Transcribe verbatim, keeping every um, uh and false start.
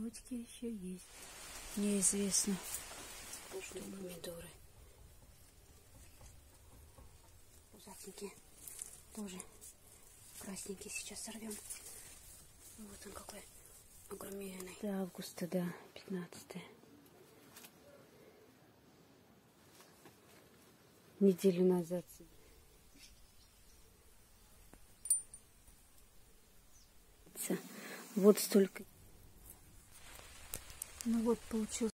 цветочки еще есть. Неизвестно. Что помидоры. Пузатенькие. Тоже красненький. Сейчас сорвем. Вот он какой огроменный. До августа, да, пятнадцатое. Неделю назад. Вот столько. Ну вот получился